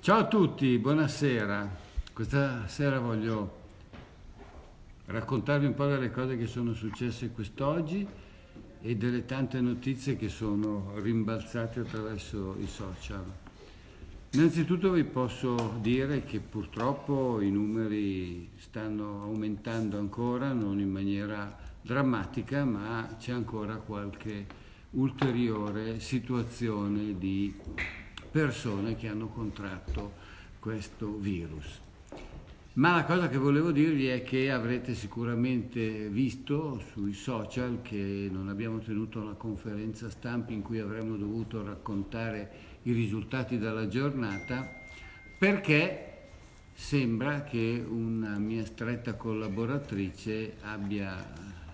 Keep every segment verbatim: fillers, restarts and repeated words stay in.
Ciao a tutti, buonasera. Questa sera voglio raccontarvi un po' delle cose che sono successe quest'oggi e delle tante notizie che sono rimbalzate attraverso i social. Innanzitutto vi posso dire che purtroppo i numeri stanno aumentando ancora, non in maniera drammatica, ma c'è ancora qualche ulteriore situazione di persone che hanno contratto questo virus. Ma la cosa che volevo dirvi è che avrete sicuramente visto sui social che non abbiamo tenuto una conferenza stampa in cui avremmo dovuto raccontare i risultati della giornata, perché sembra che una mia stretta collaboratrice abbia,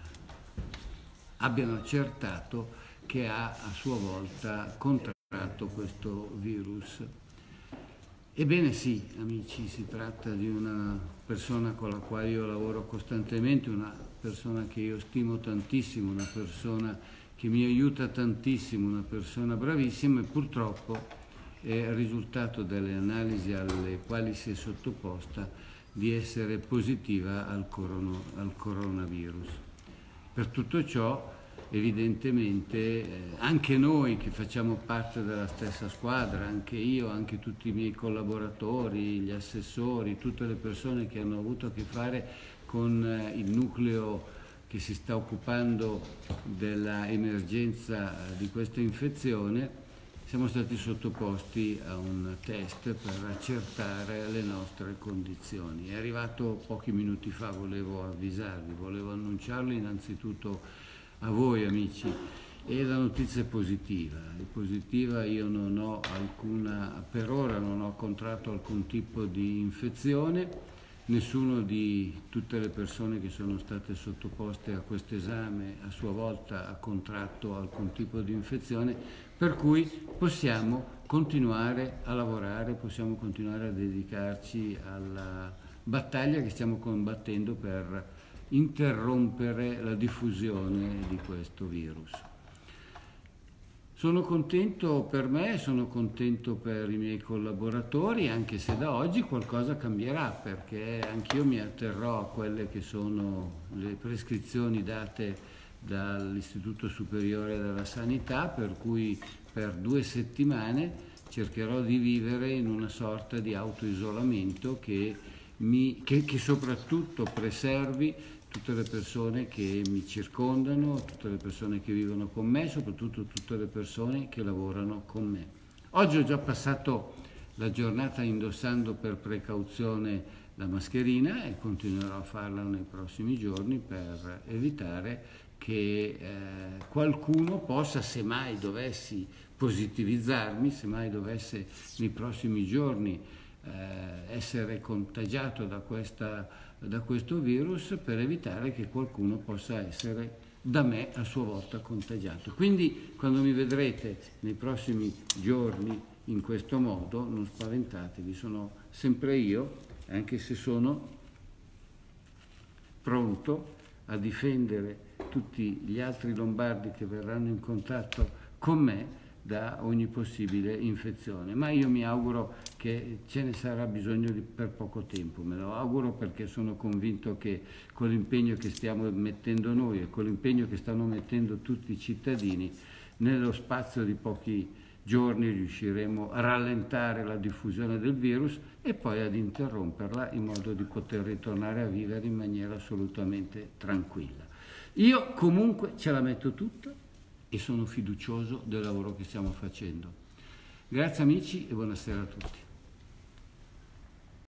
abbiano accertato che ha a sua volta contratto questo virus. Ebbene sì, amici, si tratta di una persona con la quale io lavoro costantemente, una persona che io stimo tantissimo, una persona che mi aiuta tantissimo, una persona bravissima, e purtroppo è il risultato delle analisi alle quali si è sottoposta di essere positiva al, corono, al coronavirus. Per tutto ciò, evidentemente eh, anche noi che facciamo parte della stessa squadra, anche io, anche tutti i miei collaboratori, gli assessori, tutte le persone che hanno avuto a che fare con eh, il nucleo che si sta occupando dell'emergenza di questa infezione, siamo stati sottoposti a un test per accertare le nostre condizioni. È arrivato pochi minuti fa, volevo avvisarvi, volevo annunciarlo innanzitutto a voi amici, e la notizia è positiva. È positiva, io non ho alcuna, per ora non ho contratto alcun tipo di infezione, nessuno di tutte le persone che sono state sottoposte a questo esame a sua volta ha contratto alcun tipo di infezione, per cui possiamo continuare a lavorare, possiamo continuare a dedicarci alla battaglia che stiamo combattendo per interrompere la diffusione di questo virus. Sono contento per me, sono contento per i miei collaboratori, anche se da oggi qualcosa cambierà, perché anch'io mi atterrò a quelle che sono le prescrizioni date dall'Istituto Superiore della Sanità, per cui per due settimane cercherò di vivere in una sorta di autoisolamento che, mi, che, che soprattutto preservi tutte le persone che mi circondano, tutte le persone che vivono con me, soprattutto tutte le persone che lavorano con me. Oggi ho già passato la giornata indossando per precauzione la mascherina e continuerò a farla nei prossimi giorni per evitare che eh, qualcuno possa, se mai dovessi positivizzarmi, se mai dovesse nei prossimi giorni eh, essere contagiato da questa da questo virus, per evitare che qualcuno possa essere da me a sua volta contagiato. Quindi quando mi vedrete nei prossimi giorni in questo modo, non spaventatevi, sono sempre io, anche se sono pronto a difendere tutti gli altri lombardi che verranno in contatto con me da ogni possibile infezione, ma io mi auguro che ce ne sarà bisogno di, per poco tempo, me lo auguro, perché sono convinto che con l'impegno che stiamo mettendo noi e con l'impegno che stanno mettendo tutti i cittadini, nello spazio di pochi giorni riusciremo a rallentare la diffusione del virus e poi ad interromperla in modo di poter ritornare a vivere in maniera assolutamente tranquilla. Io comunque ce la metto tutta e sono fiducioso del lavoro che stiamo facendo. Grazie amici e buonasera a tutti.